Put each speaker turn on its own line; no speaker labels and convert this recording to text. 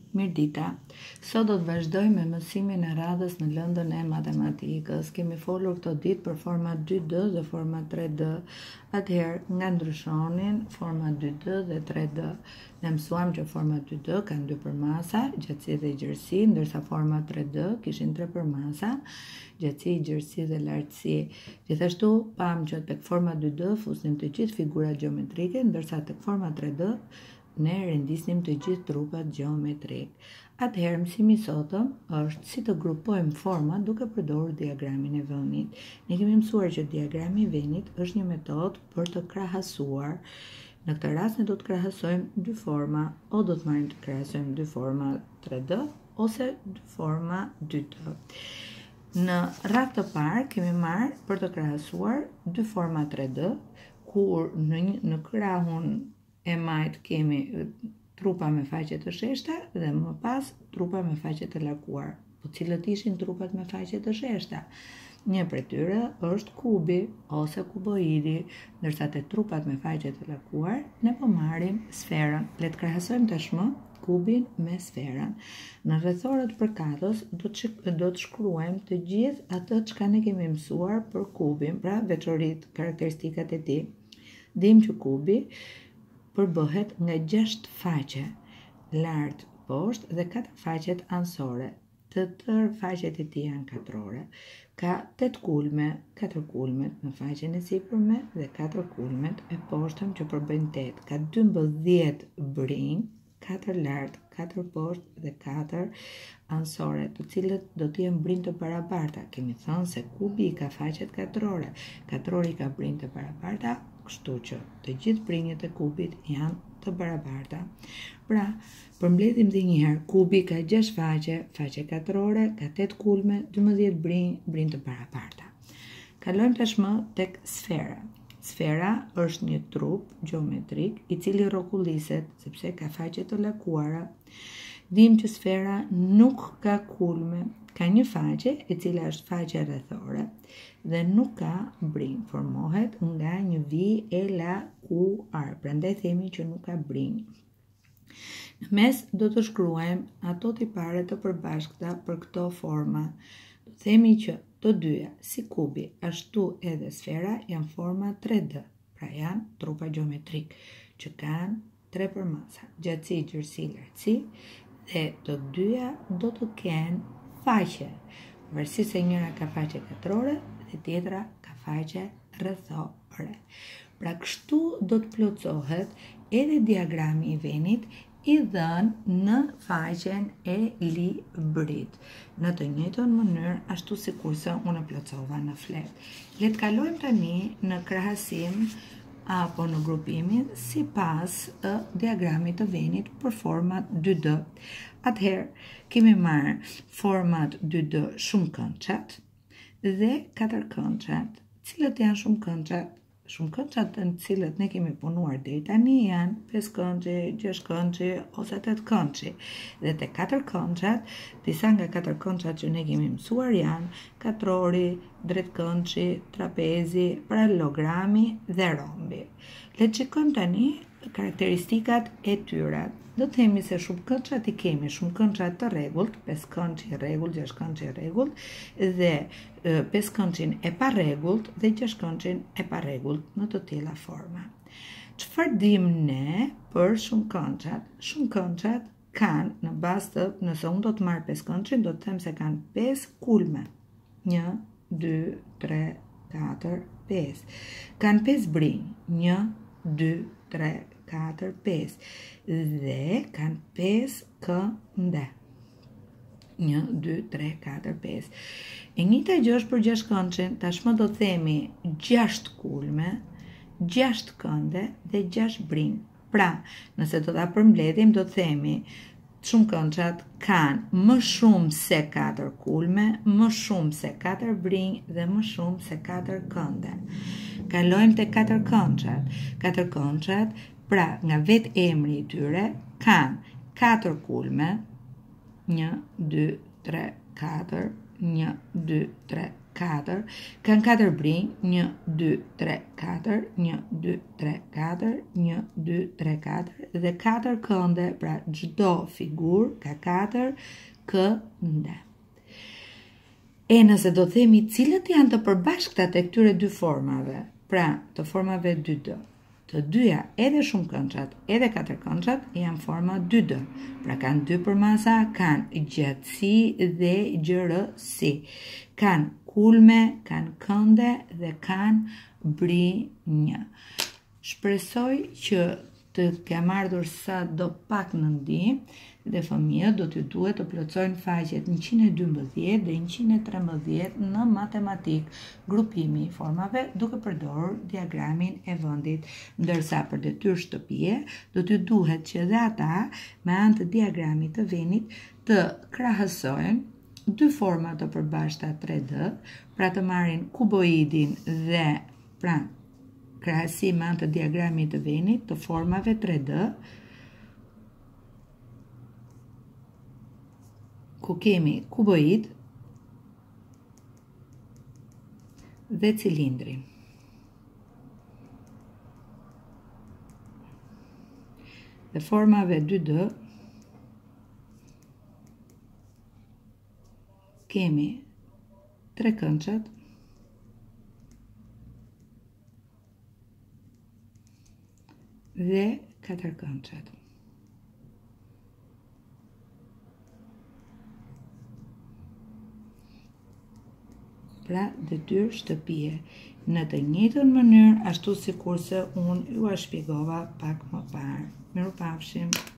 Mirdita, sot do të vazhdojmë me mësimin e radhës në lëndën e matematikës. Kemi folur këto ditë për format 2D dhe format 3D. Atëherë, nga ndryshonin format 2D dhe 3D. Ne mësuam që format 2D kanë 2 përmasa, gjatësi dhe gjerësi, ndërsa format 3D kishin 3 përmasa, gjatësi, gjerësi dhe lartësi. Gjithashtu, pam që tek format 2D fusnim të gjithë figurat gjeometrike, ndërsa tek format 3D ne rendisnim të gjithë trupat gjeometrik. Atëherë mësimi sotëm është si të grupojmë format duke përdorur diagramin e vënit. Ne kemi mësuar që diagrami i vënit është një metodë për të krahasuar. Në këtë rast ne do të krahasojmë dy forma, o do të marrim të krahasojmë dy forma 3D ose dy forma 2D. Në radhë të parë kemi marrë për të krahasuar dy forma 3D, kur në krahun e majt kemi trupa me faqe të sheshta dhe më pas trupa me faqe të lakuar. Po cilët ishin trupat me faqe të sheshta? Një prej tyre është kubi ose kuboidi, ndërsa te trupat me faqe të lakuar ne po marrim sferën. Le të krahasojmë tashmë kubin me sferën. Në rrethorët përkatës do të shkruajmë të gjithë atë çka ne kemi mësuar për kubin, pra veçoritë, karakteristikat e tij. Dim që kubi përbëhet nga 6 faqe, lart, poshtë dhe 4 faqet anësore. Të tërë faqet e tij janë katrore. Ka 8 kulme, 4 kulmet në faqen e sipërme dhe 4 kulmet e poshtëm që përbëjnë 8. Ka 12 brinj, 4 lart, 4 poshtë dhe 4 anësore, të cilët do të jenë brinj të barabarta. Kemi thënë se kubi ka faqet katrore, katrori ka brinj të barabarta, kështu që të gjithë brinjët e kubit janë të barabarta. Pra, përmbledhim dhe njëherë, kubi ka 6 faqe, faqe katrore, ka 8 kulme, 12 brinj të barabarta. Kalojmë tashmë tek sfera. Sfera është një trup gjeometrik i cili rrokulliset sepse ka faqe të lakuara. Dim që sfera nuk ka kulme, ka një faqe e cila është faqe rrethore dhe nuk ka brinj, formohet nga një vijë e lakuar, prandaj themi që nuk ka brinj. Në mes do të shkruajmë ato tipare të përbashkëta për këto forma. Do themi që të dyja, si kubi, ashtu edhe sfera, janë forma 3D, pra janë trupa gjeometrik, që kanë 3 përmasa, gjatësi, gjerësi, lartësi, dhe të dyja do të kenë faqe, varësisht se njëra ka faqe katrore dhe tjetra ka faqe rrethore. Pra kështu do të plotësohet edhe diagrami i venit i dhënë në faqen e librit. Në të njëjtën mënyrë ashtu sikurse unë plotësova në flet. Le të kalojmë tani në krahasim apo në grupimin sipas diagramit të venit për format 2D. Atëherë, kemi marrë format 2D shumë këndçat dhe 4 këndçat. Cilët janë shumë këndçat? Shumë këndçat në cilët ne kemi punuar deri tani janë 5 këndçi, 6 këndçi ose 8 këndçi. Dhe te 4 këndçat, disa nga 4 këndçat që ne kemi mësuar janë katrori, drejtkëndçi, trapezi, paralelogrami dhe rombi. Le të shikojmë tani karakteristikat e tyre. Do të themi se shumë këndçat i kemi, shumë këndçat të rregullt, 5 këndçi i rregullt, 6 këndçi i rregullt dhe 5 këndçin e pa rregullt dhe 6 këndçin e pa rregullt në të tilla forma. Çfarë dim ne për shumë këndçat? Shumë këndçat kanë në bazë të, nëse unë do të marr 5 këndçin, do të them se kanë 5 kulme. 1, 2, 3, 4, 5. Kanë 5 brinj. 1, 2, 3, 4, 5 dhe kanë 5 kënde. 1, 2, 3, 4, 5. E njëjta gjë është për 6 këndçin, tashmë do të themi 6 kulme, 6 kënde dhe 6 brinj. Pra, nëse do ta përmbledhim, do të themi shumë këndçat kanë më shumë se 4 kulme, më shumë se 4 brinj dhe më shumë se 4 kënde. Kalojmë te 4 këndçat. 4 këndçat, pra nga vetë emri i tyre, kanë 4 kulme, 1, 2, 3, 4, 1, 2, 3, 4, kanë 4 brinj, 1, 2, 3, 4, 1, 2, 3, 4, 1, 2, 3, 4, dhe 4 kënde, pra çdo figur ka 4 kënde. E nëse do themi cilët janë të përbashkëtat e këtyre dy formave, pra të formave 2D, të dyja edhe shumë këndshat, edhe 4 këndshat, janë forma 2D. Pra kanë 2 përmasa, kanë gjatësi dhe gjërësi. Kanë kulme, kanë kënde dhe kanë brinjë. Shpresoj që të kem ardhur sa do pak në ndihmë dhe fëmijët do t'ju duhet të plotësojnë faqet 112 dhe 113 në matematik, grupimi i formave duke përdorur diagramin e vendit, ndërsa për detyrë shtëpie do t'ju duhet që dhe ata me anë të diagramit të vendit të krahasojnë dy forma të përbashkëta 3D, pra të marrin kuboidin dhe pra krahasim me anë të diagramit të vendit të formave 3D, ku kemi kuboid dhe cilindri. Dhe formave 2D kemi 3 këndshat dhe 4 këndshat. Pra detyrë shtëpie në të njëjtën mënyrë ashtu sikurse unë ju shpjegova pak më parë. Mirupafshim.